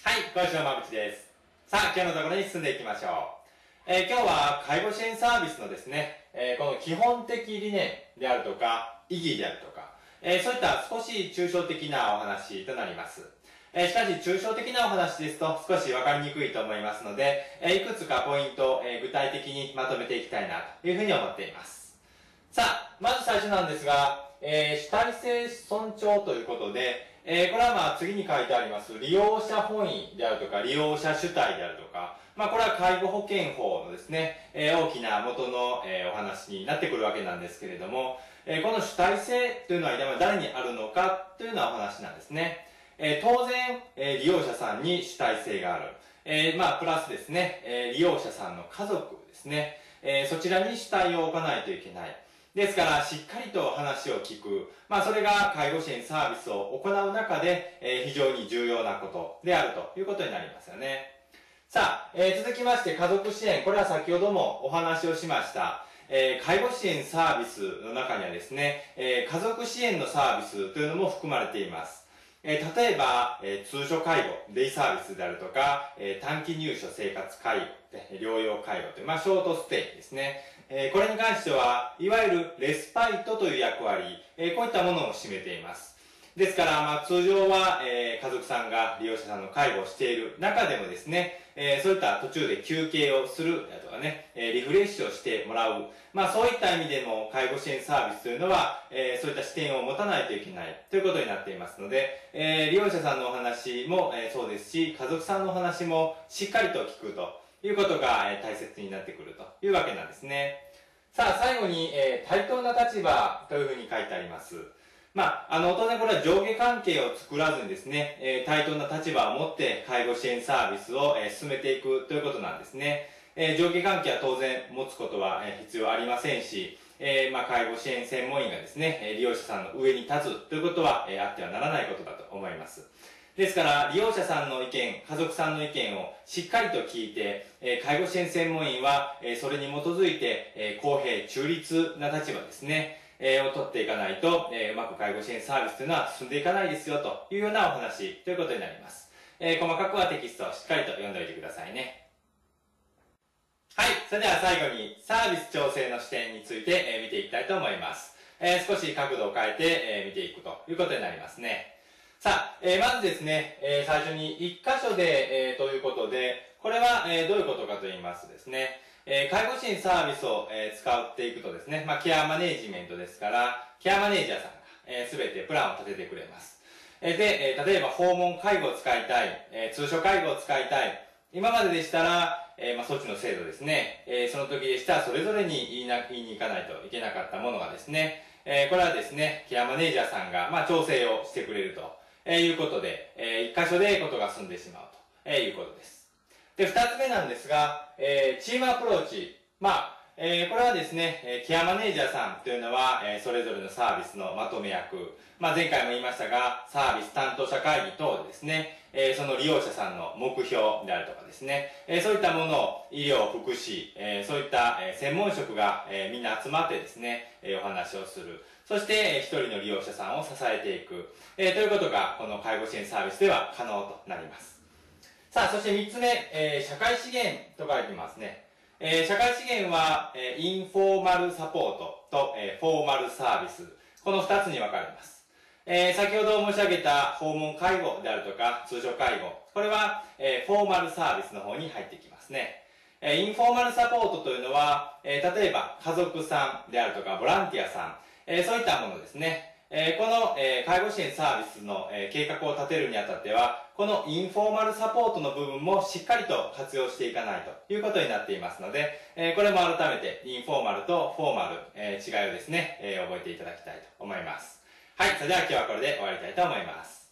はい、今週のまぶちです。さあ、今日のところに進んでいきましょう。今日は介護支援サービスのですね、この基本的理念であるとか、意義であるとか、そういった少し抽象的なお話となります。しかし、抽象的なお話ですと少しわかりにくいと思いますので、いくつかポイントを、具体的にまとめていきたいなというふうに思っています。さあ、まず最初なんですが、主体性尊重ということで、これは次に書いてあります利用者本位であるとか利用者主体であるとか、これは介護保険法のですね、大きな元の、お話になってくるわけなんですけれども、この主体性というのは誰にあるのかというようなお話なんですね。当然、利用者さんに主体性がある。プラスですね、利用者さんの家族ですね、そちらに主体を置かないといけない。ですから、しっかりと話を聞く。それが介護支援サービスを行う中で、非常に重要なことであるということになりますよね。さあ、続きまして家族支援。これは先ほどもお話をしました。介護支援サービスの中にはですね、家族支援のサービスというのも含まれています。例えば、通所介護、デイサービスであるとか、短期入所生活介護、療養介護という、ショートステイですね。これに関しては、いわゆるレスパイトという役割、こういったものを占めています。ですから、通常は、家族さんが利用者さんの介護をしている中でもですね、そういった途中で休憩をするとかね、リフレッシュをしてもらう。そういった意味でも介護支援サービスというのは、そういった視点を持たないといけないということになっていますので、利用者さんのお話も、そうですし、家族さんのお話もしっかりと聞くということが、大切になってくるというわけなんですね。さあ、最後に、対等な立場というふうに書いてあります。当然これは上下関係を作らずにですね、対等な立場を持って介護支援サービスを、進めていくということなんですね。上下関係は当然持つことは、必要ありませんし、介護支援専門員がですね、利用者さんの上に立つということは、あってはならないことだと思います。ですから、利用者さんの意見、家族さんの意見をしっかりと聞いて、介護支援専門員は、それに基づいて、公平、中立な立場ですね、を取っていかないと、うまく介護支援サービスというのは進んでいかないですよというようなお話ということになります。細かくはテキストをしっかりと読んでおいてくださいね。はい。それでは最後にサービス調整の視点について、見ていきたいと思います。少し角度を変えて、見ていくということになりますね。さあ、まずですね、最初に1箇所で、ということで、これは、どういうことかと言いますとですね、介護支援サービスを、使っていくとですね、ケアマネージメントですから、ケアマネージャーさんが、すべてプランを立ててくれます。で、例えば訪問介護を使いたい、通所介護を使いたい、今まででしたら、措置の制度ですね、その時でしたらそれぞれに言いに行かないといけなかったものがですね、これはですね、ケアマネージャーさんが、調整をしてくれると。いうことで、一箇所でことが済んでしまうと、いうことです。で、二つ目なんですが、チームアプローチ。これはですね、ケアマネージャーさんというのは、それぞれのサービスのまとめ役。前回も言いましたが、サービス担当者会議等でですね、その利用者さんの目標であるとかですね、そういったものを医療、福祉、そういった専門職がみんな集まってですね、お話をする。そして、一人の利用者さんを支えていく、ということが、この介護支援サービスでは可能となります。さあ、そして三つ目、社会資源と書いてますね。社会資源は、インフォーマルサポートと、フォーマルサービス。この二つに分かれます。先ほど申し上げた訪問介護であるとか、通所介護。これは、フォーマルサービスの方に入ってきますね。インフォーマルサポートというのは、例えば家族さんであるとか、ボランティアさん、そういったものですね。この、介護支援サービスの、計画を立てるにあたっては、このインフォーマルサポートの部分もしっかりと活用していかないということになっていますので、これも改めてインフォーマルとフォーマル、違いをですね、覚えていただきたいと思います。はい、それでは今日はこれで終わりたいと思います。